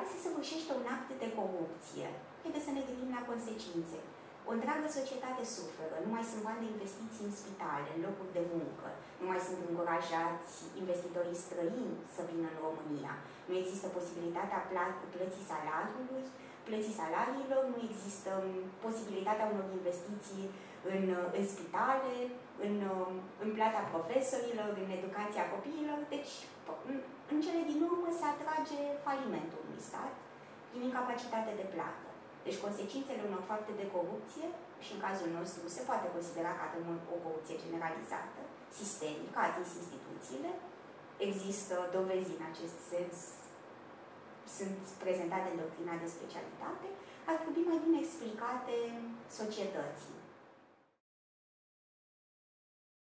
care se săvârșește un act de corupție, haideți să ne gândim la consecințe. O întreagă societate suferă, nu mai sunt bani de investiții în spitale, în locuri de muncă, nu mai sunt încurajați investitorii străini să vină în România, nu există posibilitatea plății salariilor, nu există posibilitatea unor investiții în spitale, în plata profesorilor, în educația copiilor. Deci, în cele din urmă se atrage falimentul unui stat prin incapacitate de plată. Deci consecințele unor fapte de corupție, și în cazul nostru se poate considera că avem o corupție generalizată, sistemică, a atins instituțiile, există dovezi în acest sens, sunt prezentate în doctrina de specialitate, ar trebui mai bine explicate societății.